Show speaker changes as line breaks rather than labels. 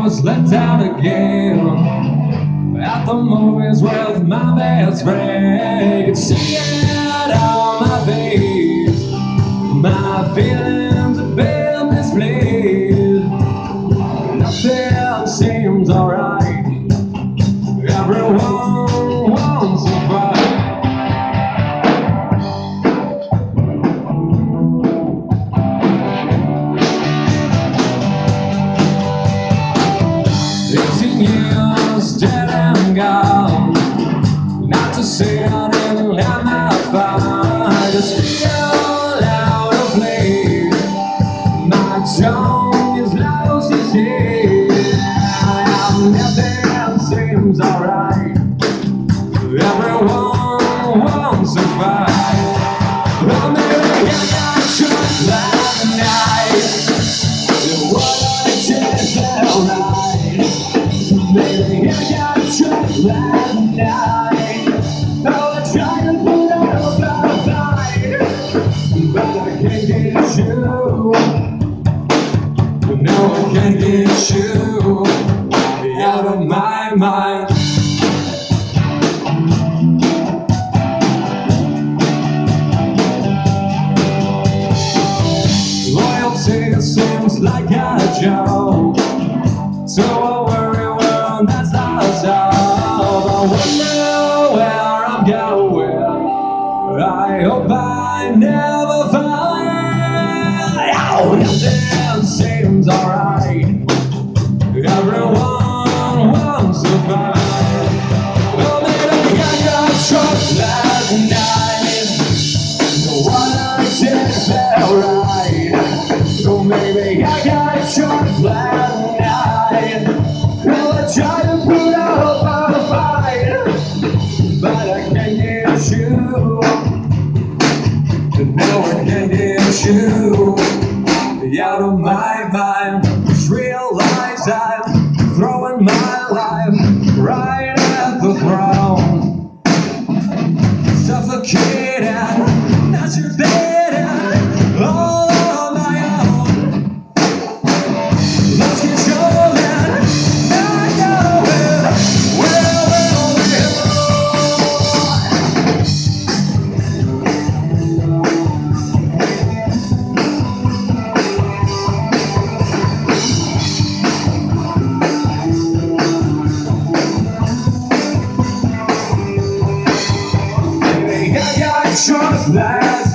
was let down again at the movies with my best friend. Could see it on my face, my feelings have been displayed. Nothing seems alright, everyone wants to fight. Years dead and gone, not to say I didn't have my fun. Just feel out of place, my tongue is lost its head. Nothing seems alright, everyone wants to fight. Well, maybe I got drunk last night, what I did felt right. Maybe I got drunk last night, oh, I tried to put up a fight, but I can't get you, no, I can't get you out of my mind. Loyalty seems like a joke to a worry world that's not solved. I wonder where I'm going, I hope I never find. Oh, nothing seems alright, everyone wants to fight. Well, maybe I got drunk last night, what I did felt right. So maybe I got drunk last night, well, I tried to put up a fight, but I can't get you, no, I can't get you out of my mind. Just realize I'm throwing my life right at the ground, suffocating, masturbating, all on my own. Lost control and not knowing where we'll live. Maybe I got drunk last